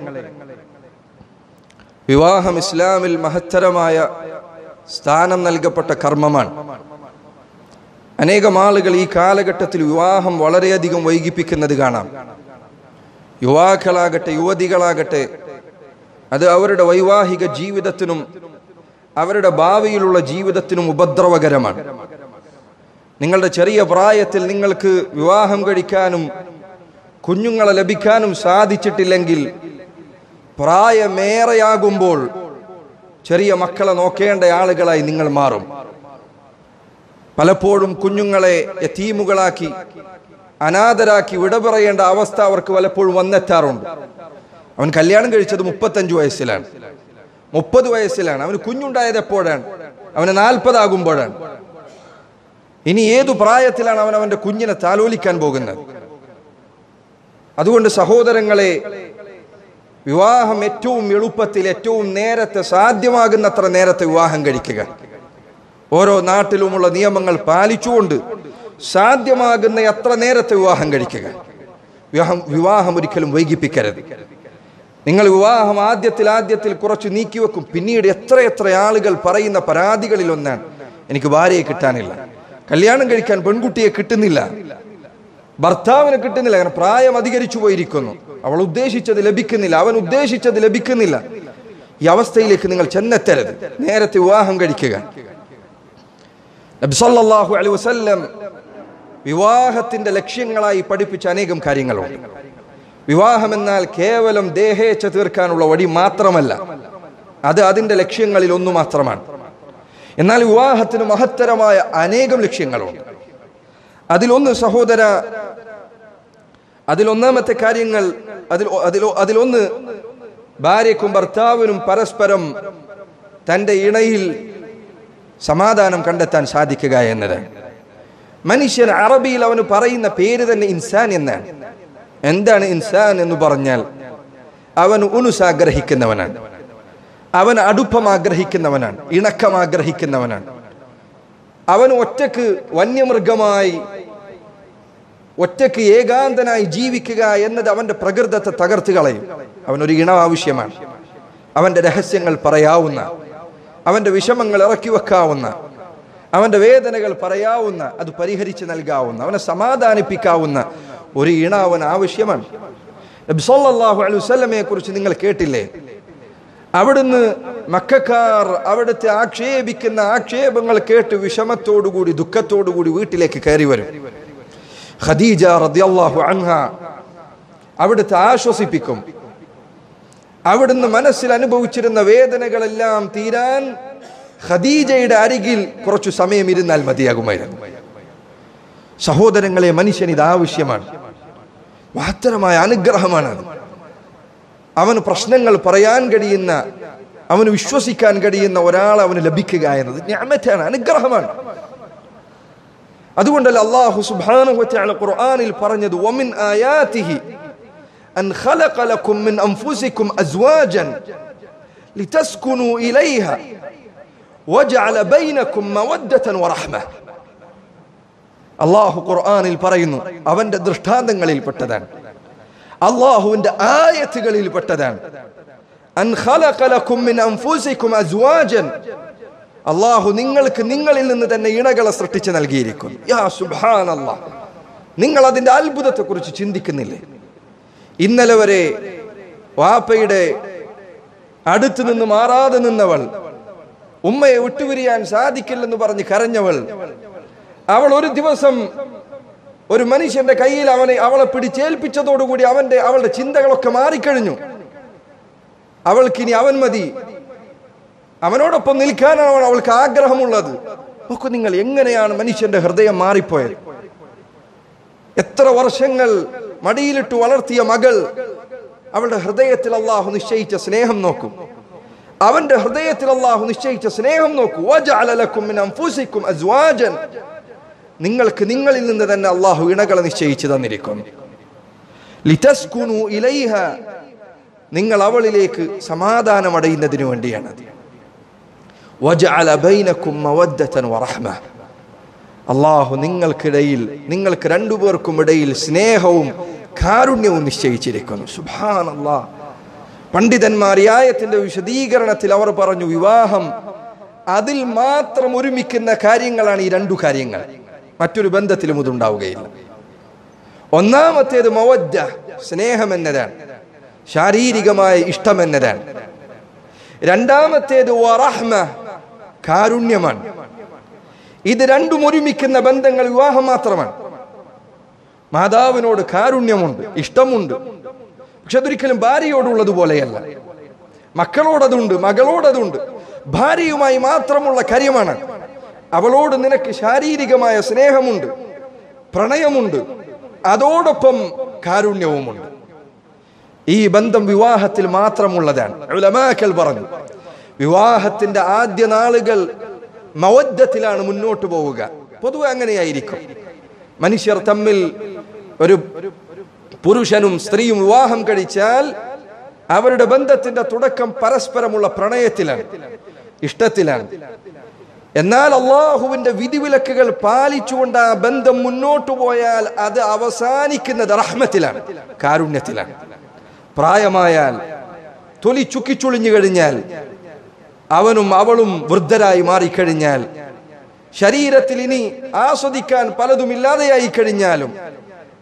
[SPEAKER 1] വിവാഹം ഇസ്ലാമിൽ മഹത്തരമായ സ്ഥാനം നൽകപ്പെട്ട കർമ്മമാണ്. അനേകം ആളുകൾ ഈ കാലഘട്ടത്തിൽ വിവാഹം വളരെയധികം വൈകിപ്പിക്കുന്നത് കാണാം. യുവാക്കളാകട്ടെ യുവതികളാകട്ടെ, അത് അവരുടെ വൈവാഹിക ജീവിതത്തിനും അവരുടെ ഭാവിയിലുള്ള ജീവിതത്തിനും ഉപദ്രവകരമാണ്. നിങ്ങളുടെ ചെറിയ പ്രായത്തിൽ നിങ്ങൾക്ക് വിവാഹം കഴിക്കാനും കുഞ്ഞുങ്ങളെ ലഭിക്കാനും സാധിച്ചിട്ടില്ലെങ്കിൽ പ്രായമേറെയാകുമ്പോൾ ചെറിയ മക്കളെ നോക്കേണ്ട ആളുകളായി നിങ്ങൾ മാറും. പലപ്പോഴും കുഞ്ഞുങ്ങളെ യതീമുകളാക്കി അനാഥരാക്കി വിട പറയേണ്ട അവസ്ഥ അവർക്ക് പലപ്പോഴും വന്നെത്താറുണ്ട്. അവൻ കല്യാണം കഴിച്ചത് മുപ്പത്തഞ്ചു വയസ്സിലാണ്, മുപ്പത് വയസ്സിലാണ്. അവന് കുഞ്ഞുണ്ടായത് എപ്പോഴാണ്? അവന് നാൽപ്പതാകുമ്പോഴാണ്. ഇനി ഏതു പ്രായത്തിലാണ് അവൻ അവന്റെ കുഞ്ഞിനെ താലോലിക്കാൻ പോകുന്നത്? അതുകൊണ്ട് സഹോദരങ്ങളെ, വിവാഹം ഏറ്റവും എളുപ്പത്തിൽ ഏറ്റവും നേരത്തെ സാധ്യമാകുന്നത്ര നേരത്തെ വിവാഹം കഴിക്കുക. ഓരോ നാട്ടിലുമുള്ള നിയമങ്ങൾ പാലിച്ചുകൊണ്ട് സാധ്യമാകുന്ന എത്ര നേരത്തെ വിവാഹം കഴിക്കുക. വിവാഹം വിവാഹം ഒരിക്കലും വൈകിപ്പിക്കരുത്. നിങ്ങൾ വിവാഹം ആദ്യത്തിൽ ആദ്യത്തിൽ കുറച്ച് നീക്കിവെക്കും. പിന്നീട് എത്ര എത്ര ആളുകൾ പറയുന്ന പരാതികളിൽ ഒന്നാണ്, എനിക്ക് ഭാര്യയെ കിട്ടാനില്ല, കല്യാണം കഴിക്കാൻ പെൺകുട്ടിയെ കിട്ടുന്നില്ല. ഭർത്താവിന് കിട്ടുന്നില്ല, കാരണം പ്രായം അധികരിച്ചു പോയിരിക്കുന്നു, അവൾ ഉദ്ദേശിച്ചത് ലഭിക്കുന്നില്ല, അവൻ ഉദ്ദേശിച്ചത് ലഭിക്കുന്നില്ല. ഈ അവസ്ഥയിലേക്ക് നിങ്ങൾ ചെന്നെത്തരുത്. നേരത്തെ വിവാഹം കഴിക്കുക. നബി സല്ലല്ലാഹു അലൈഹി വസല്ലം വിവാഹത്തിന്റെ ലക്ഷ്യങ്ങളായി പഠിപ്പിച്ച അനേകം കാര്യങ്ങളുണ്ട്. വിവാഹം എന്നാൽ കേവലം ദേഹേച്ഛ തീർക്കാനുള്ള വഴി മാത്രമല്ല, അത് അതിന്റെ ലക്ഷ്യങ്ങളിൽ ഒന്നു മാത്രമാണ്. എന്നാൽ വിവാഹത്തിന് മഹത്തരമായ അനേകം ലക്ഷ്യങ്ങളുണ്ട്. അതിലൊന്ന് സഹോദര, അതിലൊന്നാമത്തെ കാര്യങ്ങൾ അതിൽ അതിലോ അതിലൊന്ന് ഭാര്യയ്ക്കും ഭർത്താവിനും പരസ്പരം തൻ്റെ ഇണയിൽ സമാധാനം കണ്ടെത്താൻ സാധിക്കുക എന്നത്. മനുഷ്യൻ അറബിയിൽ അവന് പറയുന്ന പേര് തന്നെ ഇൻസാൻ എന്നാണ്. എന്താണ് ഇൻസാൻ എന്ന് പറഞ്ഞാൽ? അവൻ ഉനുസ് ആഗ്രഹിക്കുന്നവനാണ്, അവൻ അടുപ്പം ആഗ്രഹിക്കുന്നവനാണ്, ഇണക്കം ആഗ്രഹിക്കുന്നവനാണ്. അവൻ ഒറ്റക്ക് വന്യമൃഗമായി ഒറ്റക്ക് ഏകാന്തനായി ജീവിക്കുക എന്നത് അവന്റെ പ്രകൃതത്തെ തകർത്ത് കളയും. അവനൊരു ഇണ ആവശ്യമാണ്. അവന്റെ രഹസ്യങ്ങൾ പറയാവുന്ന, അവന്റെ വിഷമങ്ങൾ ഇറക്കി വെക്കാവുന്ന, അവന്റെ വേദനകൾ പറയാവുന്ന, അത് പരിഹരിച്ച് നൽകാവുന്ന, അവനെ സമാധാനിപ്പിക്കാവുന്ന ഒരു ഇണ അവൻ ആവശ്യമാണ്. നബി സല്ലല്ലാഹു അലൈഹി വസല്ലമയെ കുറിച്ച് നിങ്ങൾ കേട്ടില്ലേ? അവിടുന്ന് മക്കക്കാർ അവിടുത്തെ ആക്ഷേപിക്കുന്ന ആക്ഷേപങ്ങൾ കേട്ട് വിഷമത്തോടുകൂടി ദുഃഖത്തോടുകൂടി വീട്ടിലേക്ക് കയറി വരും. ഖദീജ റളിയല്ലാഹു അൻഹ അവിടുത്തെ ആശ്വസിപ്പിക്കും. അവിടുന്ന് മനസ്സിൽ അനുഭവിച്ചിരുന്ന വേദനകളെല്ലാം തീരാൻ ഖദീജയുടെ അരികിൽ കുറച്ചു സമയം ഇരുന്നാൽ മതിയാകുമായിരുന്നു. സഹോദരങ്ങളെ, മനുഷ്യന് ഇത് ആവശ്യമാണ്. മഹത്തരമായ അനുഗ്രഹമാണ് അത്. അവന് പ്രശ്നങ്ങൾ പറയാൻ കഴിയുന്ന, അവന് വിശ്വസിക്കാൻ കഴിയുന്ന ഒരാൾ അവന് ലഭിക്കുക എന്നത് നിഅമത്താണ്, അനുഗ്രഹമാണ്. അതുകൊണ്ടല്ല അല്ലാഹു സുബ്ഹാനഹു വ തആല ഖുർആനിൽ പറഞ്ഞത് വമിൻ ആയാതിഹി അൻ ഖലഖ ലക്കും മിൻ അൻഫുസികും അസ്വാജൻ ലിതസ്കുനു ഇലൈഹ വജഅല ബൈനകും മവദ്ദതൻ വറഹ്മ. അല്ലാഹു ഖുർആനിൽ പറയുന്നു, അവന്റെ ദൃഷ്ടാന്തങ്ങളിൽ പെട്ടതാണ്, അല്ലാഹുവിന്റെ ആയത്തുകളിൽ പെട്ടതാണ്. അൻ ഖലഖ ലക്കും മിൻ അൻഫുസികും അസ്വാജൻ, അല്ലാഹു നിങ്ങൾക്ക് നിങ്ങളിൽ നിന്ന് തന്നെ ഇണകളെ സൃഷ്ടിച്ച് നൽകിയിരിക്കുന്നു. യാ സുബ്ഹാനല്ലാഹ്, നിങ്ങൾ അതിന്റെ അത്ഭുതത്തെ കുറിച്ച് ചിന്തിക്കുന്നില്ലേ? ഇന്നലെ വരെ വാപ്പയുടെ അടുത്ത് നിന്ന് മാറാതെ നിന്നവൾ, ഉമ്മയെ വിട്ടുപിരിയാൻ സാധിക്കില്ലെന്ന് പറഞ്ഞ് കരഞ്ഞവൾ, അവൾ ഒരു ദിവസം ഒരു മനുഷ്യന്റെ കയ്യിൽ അവനെ അവളെ പിടിച്ചേൽപ്പിച്ചതോടുകൂടി അവന്റെ അവളുടെ ചിന്തകളൊക്കെ മാറിക്കഴിഞ്ഞു. അവൾക്കിനി അവൻ മതി, അവനോടൊപ്പം നിൽക്കാനാണ് അവൾക്ക് ആഗ്രഹമുള്ളത്. നോക്കൂ നിങ്ങൾ, എങ്ങനെയാണ് മനുഷ്യന്റെ ഹൃദയം മാറിപ്പോയത്. എത്ര വർഷങ്ങൾ മടിയിലിട്ട് വളർത്തിയ മകൾ, അവളുടെ ഹൃദയത്തിൽ അല്ലാഹു നിശ്ചയിച്ച സ്നേഹം നോക്കൂ. അവന്റെ ഹൃദയത്തിൽ അല്ലാഹു നിശ്ചയിച്ച സ്നേഹം നോക്കൂ. വജഅല ലക്കും മിൻ അൻഫുസികും അസ്വാജൻ, നിങ്ങൾക്ക് നിങ്ങളിൽ നിന്ന് തന്നെ അല്ലാഹു ഇണകളെ നിശ്ചയിച്ചു തന്നിരിക്കുന്നു. ലിതസ്കുനു ഇലൈഹ, നിങ്ങൾ അവളിലേക്ക് സമാധാനം അടയുന്നതിനു വേണ്ടിയാണ്. വജഅല ബൈനകും മവദ്ദതൻ വറഹ്മ, അല്ലാഹു നിങ്ങൾക്കിടയിൽ, നിങ്ങൾക്ക് രണ്ടുപേർക്കും ഇടയിൽ സ്നേഹവും കാരുണ്യവും നിശ്ചയിച്ചിരിക്കുന്നു. സുബ്ഹാനല്ലാഹ്. പണ്ഡിതന്മാർ ഈ ആയത്തിന്റെ വിശദീകരണത്തിൽ അവർ പറഞ്ഞു, വിവാഹം അതിൽ മാത്രം ഒരുമിക്കുന്ന കാര്യങ്ങളാണ് ഈ രണ്ടു കാര്യങ്ങൾ, മറ്റൊരു ബന്ധത്തിലും ഇതുണ്ടാവുകയില്ല. ഒന്നാമത്തേത് മവദ്ദ, സ്നേഹം എന്നതാണ്, ശാരീരികമായ ഇഷ്ടം എന്നതാണ്. രണ്ടാമത്തേത് വറഹ്മ, കാരുണ്യമാണ്. ഇത് രണ്ടും ഒരുമിക്കുന്ന ബന്ധങ്ങൾ വിവാഹം മാത്രമാണ്. മാതാവിനോട് കാരുണ്യമുണ്ട്, ഇഷ്ടമുണ്ട്, പക്ഷെ അതൊരിക്കലും ഭാര്യയോടുള്ളതുപോലെയല്ല. മക്കളോടതുണ്ട്, മകളോടതുണ്ട്. ഭാര്യയുമായി മാത്രമുള്ള കാര്യമാണ്. അവളോട് നിനക്ക് ശാരീരികമായ സ്നേഹമുണ്ട്, പ്രണയമുണ്ട്, അതോടൊപ്പം കാരുണ്യവുമുണ്ട്. ഈ ബന്ധം വിവാഹത്തിൽ മാത്രമുള്ളതാണ്. ഉലമാക്കൾ പറഞ്ഞു, വിവാഹത്തിന്റെ ആദ്യ നാളുകൾ മവദ്ദത്തിലാണ് മുന്നോട്ട് പോവുക. പൊതുവെ അങ്ങനെയായിരിക്കും. മനുഷ്യർ തമ്മിൽ, ഒരു പുരുഷനും സ്ത്രീയും വിവാഹം കഴിച്ചാൽ അവരുടെ ബന്ധത്തിന്റെ തുടക്കം പരസ്പരമുള്ള പ്രണയത്തിലാണ്, ഇഷ്ടത്തിലാണ്. എന്നാൽ അള്ളാഹുവിന്റെ വിധിവിലക്കുകൾ പാലിച്ചുകൊണ്ട് ആ ബന്ധം മുന്നോട്ട് പോയാൽ അത് അവസാനിക്കുന്നത് റഹ്മത്തിലാണ്, കാരുണ്യത്തിലാണ്. പ്രായമായാൽ, തൊലി ചുക്കിച്ചുളിഞ്ഞു കഴിഞ്ഞാൽ, അവനും അവളും വൃദ്ധരായി മാറിക്കഴിഞ്ഞാൽ, ശരീരത്തിൽ ഇനി ആസ്വദിക്കാൻ പലതും ഇല്ലാതെയായി കഴിഞ്ഞാലും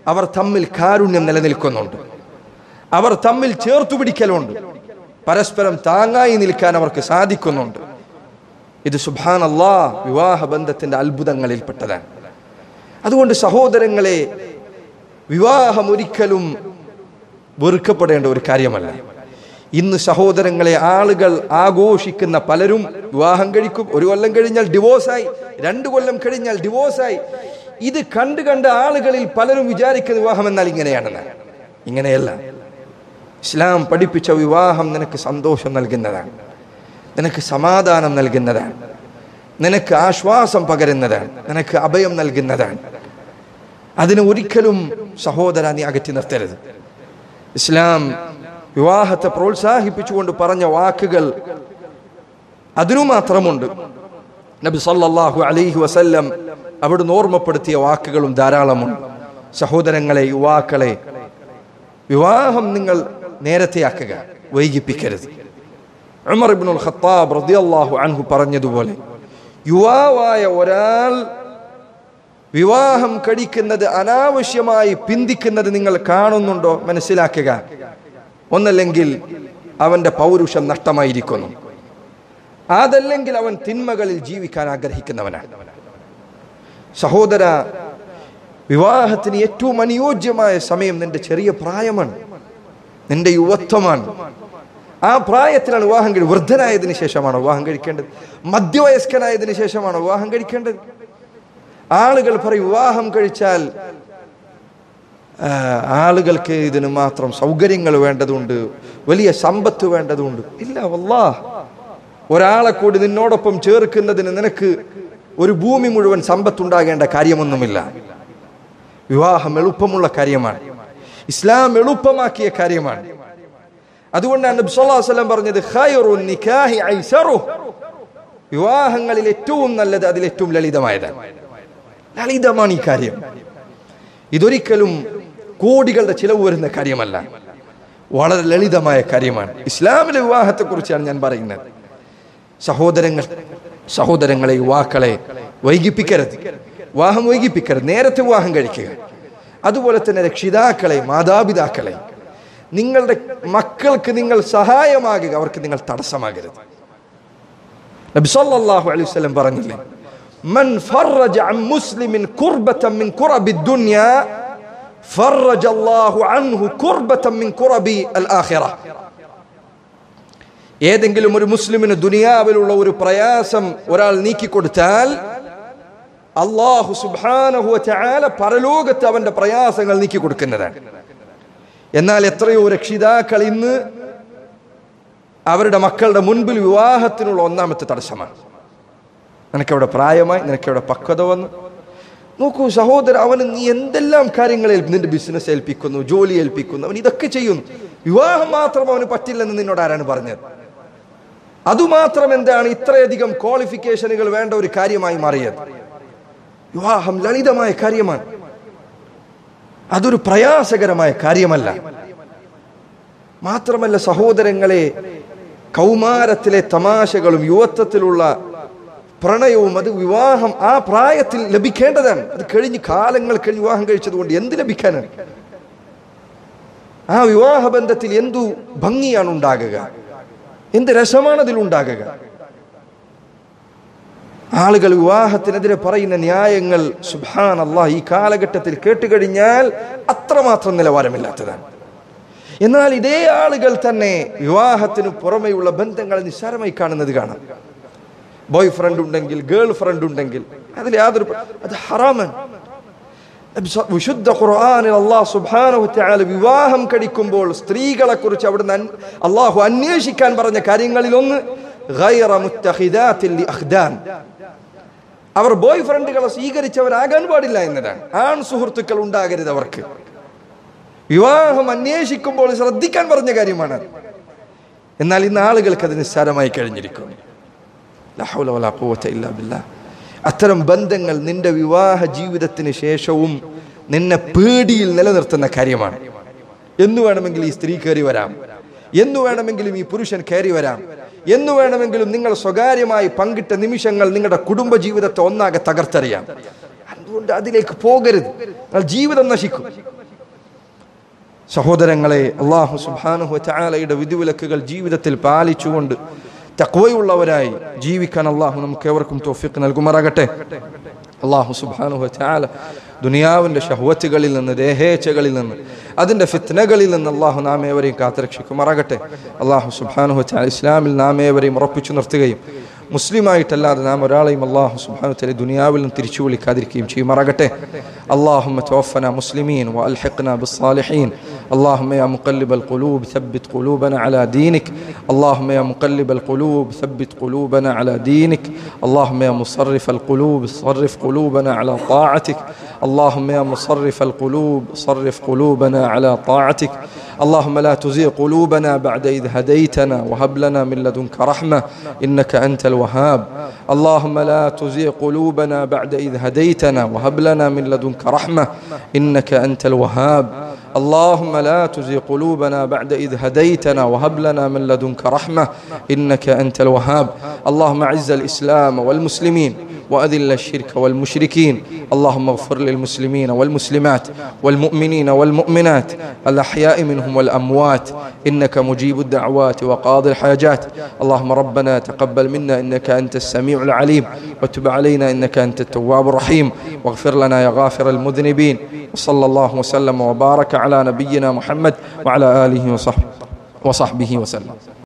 [SPEAKER 1] അവർ തമ്മിൽ കാരുണ്യം നിലനിൽക്കുന്നുണ്ട്, അവർ തമ്മിൽ ചേർത്തുപിടിക്കലുണ്ട്, പരസ്പരം താങ്ങായി നിൽക്കാൻ അവർക്ക് സാധിക്കുന്നുണ്ട്. ഇത് സുബ്ഹാനല്ലാഹ് വിവാഹ ബന്ധത്തിന്റെ അത്ഭുതങ്ങളിൽപ്പെട്ടതാണ്. അതുകൊണ്ട് സഹോദരങ്ങളെ, വിവാഹം ഒരിക്കലും വെറുക്കപ്പെടേണ്ട ഒരു കാര്യമല്ല. ഇന്ന് സഹോദരങ്ങളെ, ആളുകൾ ആഘോഷിക്കുന്ന പലരും വിവാഹം കഴിക്കും, ഒരു കൊല്ലം കഴിഞ്ഞാൽ ഡിവോഴ്സായി, രണ്ടു കൊല്ലം കഴിഞ്ഞാൽ ഡിവോഴ്സായി. ഇത് കണ്ട് കണ്ട് ആളുകളിൽ പലരും വിചാരിക്കുന്ന വിവാഹം എന്നാൽ ഇങ്ങനെയാണെന്ന്. ഇങ്ങനെയല്ല. ഇസ്ലാം പഠിപ്പിച്ച വിവാഹം നിനക്ക് സന്തോഷം നൽകുന്നതാണ്, നിനക്ക് സമാധാനം നൽകുന്നതാണ്, നിനക്ക് ആശ്വാസം പകരുന്നതാണ്, നിനക്ക് അഭയം നൽകുന്നതാണ്. അതിനെ ഒരിക്കലും സഹോദര നീ അകറ്റി നിർത്തരുത്. ഇസ്ലാം വിവാഹത്തെ പ്രോത്സാഹിപ്പിച്ചുകൊണ്ട് പറഞ്ഞ വാക്കുകൾ അതിനു മാത്രമുണ്ട്. നബി സല്ലല്ലാഹു അലൈഹി വസല്ലം അവിടുന്ന് ഓർമ്മപ്പെടുത്തിയ വാക്കുകളും ധാരാളമുണ്ട്. സഹോദരങ്ങളെ, യുവാക്കളെ, വിവാഹം നിങ്ങൾ നേരത്തെയാക്കുക, വൈകിപ്പിക്കരുത്. ഉമർ ഇബ്നുൽ ഖത്താബ് റളിയല്ലാഹു അൻഹു പറഞ്ഞതുപോലെ, യുവാവായ ഒരാൾ വിവാഹം കഴിക്കുന്നത് അനാവശ്യമായി പിന്തിക്കുന്നത് നിങ്ങൾ കാണുന്നുണ്ടോ? മനസ്സിലാക്കുക. ഒന്നല്ലെങ്കിൽ അവന്റെ പൗരുഷം നഷ്ടമായിരിക്കുന്നു, അതല്ലെങ്കിൽ അവൻ തിന്മകളിൽ ജീവിക്കാൻ ആഗ്രഹിക്കുന്നവനാണ്. സഹോദര, വിവാഹത്തിന് ഏറ്റവും അനുയോജ്യമായ സമയം നിന്റെ ചെറിയ പ്രായമാണ്, നിന്റെ യുവത്വമാണ്. ആ പ്രായത്തിലാണ് വിവാഹം കഴി വൃദ്ധനായതിനു ശേഷമാണോ വിവാഹം കഴിക്കേണ്ടത്? മധ്യവയസ്കനായതിനു ശേഷമാണോ വിവാഹം കഴിക്കേണ്ടത്? ആളുകൾ പറയും വിവാഹം കഴിച്ചാൽ ആളുകൾക്ക് ഇതിന് മാത്രം സൗകര്യങ്ങൾ വേണ്ടതുണ്ട്, വലിയ സമ്പത്ത് വേണ്ടതുണ്ട്. ഇല്ല വല്ലാഹ്, ഒരാളെ കൂടി നിന്നോടൊപ്പം ചേർക്കുന്നതിന് നിനക്ക് ഒരു ഭൂമി മുഴുവൻ സമ്പത്തുണ്ടാകേണ്ട കാര്യമൊന്നുമില്ല. വിവാഹം എളുപ്പമുള്ള കാര്യമാണ്, ഇസ്ലാം എളുപ്പമാക്കിയ കാര്യമാണ്. അതുകൊണ്ടാണ് നബി സല്ലല്ലാഹു അലൈഹി വസല്ലം പറഞ്ഞത്, ഖൈറുൻ നികാഹി ഐസറു, വിവാഹങ്ങളിൽ ഏറ്റവും നല്ലത് അതിൽ ഏറ്റവും ലളിതമായതാണ്. ലളിതമാണ് ഈ കാര്യം. ഇതൊരിക്കലും കോടികളുടെ ചിലവ് വരുന്ന കാര്യമല്ല, വളരെ ലളിതമായ കാര്യമാണ്. ഇസ്ലാമിലെ വിവാഹത്തെ കുറിച്ചാണ് ഞാൻ പറയുന്നത്. സഹോദരങ്ങൾ സഹോദരങ്ങളെ, യുവാക്കളെ വൈകിപ്പിക്കരുത്, വിവാഹം വൈകിപ്പിക്കരുത്, നേരത്തെ വിവാഹം കഴിക്കുക. അതുപോലെ തന്നെ രക്ഷിതാക്കളെ, മാതാപിതാക്കളെ, നിങ്ങളുടെ മക്കൾക്ക് നിങ്ങൾ സഹായമാകുക, അവർക്ക് നിങ്ങൾ തടസ്സമാകരുത്. നബി സല്ലല്ലാഹു അലൈഹി വസല്ലം പറഞ്ഞില്ലേ, മൻ ഫറജ അൻ മുസ്ലിമിൻ കുർബതൻ മിൻ കുറബി ദുനിയ ഫറജ അല്ലാഹു അൻഹു കുർബതൻ മിൻ കുറബി അൽ ആഖിറ. ഏതെങ്കിലും ഒരു മുസ്ലിമിന് ദുനിയാവിലുള്ള ഒരു പ്രയാസം ഒരാൾ നീക്കിക്കൊടുത്താൽ അല്ലാഹു സുബ്ഹാനഹു വ തആല പരലോകത്ത് അവന്റെ പ്രയാസങ്ങൾ നീക്കി കൊടുക്കുന്നതാണ്. എന്നാൽ എത്രയോ രക്ഷിതാക്കൾ ഇന്ന് അവരുടെ മക്കളുടെ മുൻപിൽ വിവാഹത്തിനുള്ള ഒന്നാമത്തെ തടസ്സമാണ്. നിനക്കവിടെ പ്രായമായി, നിനക്കവിടെ പക്വത വന്നു. നോക്കൂ സഹോദര, അവന് നീ എന്തെല്ലാം കാര്യങ്ങളിൽ നിന്റെ ബിസിനസ് ഏൽപ്പിക്കുന്നു, ജോലി ഏൽപ്പിക്കുന്നു, അവൻ ഇതൊക്കെ ചെയ്യുന്നു. വിവാഹം മാത്രം അവന് പറ്റില്ലെന്ന് നിന്നോട് ആരാണ് പറഞ്ഞത്? അതുമാത്രം എന്താണ് ഇത്രയധികം ക്വാളിഫിക്കേഷനുകൾ വേണ്ട ഒരു കാര്യമായി മാറിയത്? വിവാഹം ലളിതമായ കാര്യമാണ്, അതൊരു പ്രയാസകരമായ കാര്യമല്ല. മാത്രമല്ല സഹോദരങ്ങളെ, കൗമാരത്തിലെ തമാശകളും യുവത്വത്തിലുള്ള പ്രണയവും അത് വിവാഹം ആ പ്രായത്തിൽ ലഭിക്കേണ്ടതാണ്. അത് കഴിഞ്ഞ് കാലങ്ങൾ കഴിഞ്ഞ് വിവാഹം കഴിച്ചതുകൊണ്ട് എന്ത് ലഭിക്കാനാണ്? ആ വിവാഹ ബന്ധത്തിൽ എന്തു ഭംഗിയാണ് ഉണ്ടാകുക, എന്ത് രസമാണ് അതിലുണ്ടാകുക. ആളുകൾ വിവാഹത്തിനെതിരെ പറയുന്ന ന്യായങ്ങൾ സുബ്ഹാനല്ലാഹ് ഈ കാലഘട്ടത്തിൽ കേട്ടുകഴിഞ്ഞാൽ അത്രമാത്രം നിലവാരമില്ലാത്തതാണ്. എന്നാൽ ഇതേ ആളുകൾ തന്നെ വിവാഹത്തിന് പുറമെയുള്ള ബന്ധങ്ങൾ നിസ്സാരമായി കാണുന്നത് കാണാം. ബോയ് ഫ്രണ്ട് ഉണ്ടെങ്കിൽ, ഗേൾ ഫ്രണ്ട് ഉണ്ടെങ്കിൽ അതിൽ യാതൊരു അത് ഹറാമാണ്. വിശുദ്ധ ഖുർആനിൽ അല്ലാഹു സുബ്ഹാനഹു വ തആല വിവാഹം കഴിക്കുമ്പോൾ സ്ത്രീകളെ കുറിച്ച് അവിടുന്ന് അല്ലാഹു അന്വേഷിക്കാൻ പറഞ്ഞ കാര്യങ്ങളിൽ ഒന്ന് ഗൈറ മുത്തഖിദാത്തിൽ ലിഅഖ്ദാൻ, അവർ ബോയ് ഫ്രണ്ടുകളെ സ്വീകരിച്ചവരാകാൻ പാടില്ല എന്നതാണ്. ആൺ സുഹൃത്തുക്കൾ ഉണ്ടാകരുത് അവർക്ക്. വിവാഹം അന്വേഷിക്കുമ്പോൾ ശ്രദ്ധിക്കാൻ പറഞ്ഞ കാര്യമാണ്. എന്നാൽ ഇന്ന് ആളുകൾക്ക് അത് നിസ്സാരമായി കഴിഞ്ഞിരിക്കുന്നു. ലാ ഹൗല വലാ ഖുവത ഇല്ലാ ബില്ലാഹ്. അത്തരം ബന്ധങ്ങൾ നിന്റെ വിവാഹ ജീവിതത്തിന് ശേഷവും നിന്നെ പേടിയിൽ നിലനിർത്തുന്ന കാര്യമാണ്. എന്നു വേണമെങ്കിലും ഈ സ്ത്രീ കയറി വരാം, എന്നു വേണമെങ്കിലും ഈ പുരുഷൻ കയറി വരാം, എന്നു വേണമെങ്കിലും നിങ്ങൾ സ്വകാര്യമായി പങ്കിട്ട നിമിഷങ്ങൾ നിങ്ങളുടെ കുടുംബ ജീവിതത്തെ ഒന്നാകെ തകർത്തെറിയാം. അതുകൊണ്ട് അതിലേക്ക് പോകരുത്, ജീവിതം നശിക്കും. സഹോദരങ്ങളെ, അല്ലാഹു സുബ്ഹാനഹു വ തആലയുടെ വിധിവിലക്കുകൾ ജീവിതത്തിൽ പാലിച്ചുകൊണ്ട് തഖ്വയുള്ളവരായി ജീവിക്കാൻ അല്ലാഹു നമുക്ക് ഏവർക്കും തൗഫീഖ് നൽകുമാറാകട്ടെ. അല്ലാഹു സുബ്ഹാനഹു വ തആല ദുനിയാവിൻ്റെ ഷഹ്വത്തുകളിൽ നിന്ന്, ദേഹേച്ഛകളിൽ നിന്ന്, അതിൻ്റെ ഫിത്നകളിൽ നിന്ന് അല്ലാഹു നാം ഏവരെയും കാത്തുരക്ഷിക്കുമാറാകട്ടെ. അല്ലാഹു സുബ്ഹാനഹു വ തആല ഇസ്ലാമിൽ നാം ഏവരെയും ഉറപ്പിച്ചു നിർത്തുകയും മുസ്ലിമായിട്ടല്ലാതെ നാം ഒരാളെയും അല്ലാഹു സുബ്ഹാനഹു വ തആല ദുനിയാവിൽ നിന്ന് തിരിച്ചു വിളിക്കാതിരിക്കുകയും ചെയ്യുമാറാകട്ടെ. اللهم توفنا مسلمين وألحقنا بالصالحين. اللهم يا مقلب القلوب ثبت قلوبنا على دينك. اللهم يا مقلب القلوب ثبت قلوبنا على دينك. اللهم يا مصرف القلوب صرف قلوبنا على طاعتك. اللهم يا مصرف القلوب صرف قلوبنا على طاعتك. اللهم لا تزيغ قلوبنا بعد إذ هديتنا وهب لنا من لدنك رحمة إنك أنت الوهاب. اللهم لا تزيغ قلوبنا بعد إذ هديتنا وهب لنا من لدنك رحمة إنك أنت الوهاب. اللهم لا تزغ قلوبنا بعد إذ هديتنا وهب لنا من لدنك رحمة إنك أنت الوهاب. اللهم أعز الإسلام والمسلمين وأذل الشرك والمشركين. اللهم اغفر للمسلمين والمسلمات والمؤمنين والمؤمنات الأحياء منهم والأموات إنك مجيب الدعوات وقاضي الحاجات. اللهم ربنا تقبل منا إنك أنت السميع العليم وتب علينا إنك أنت التواب الرحيم واغفر لنا يا غافر المذنبين. وصلى الله وسلم وبارك على نبينا محمد وعلى آله وصحبه وصحبه وسلم.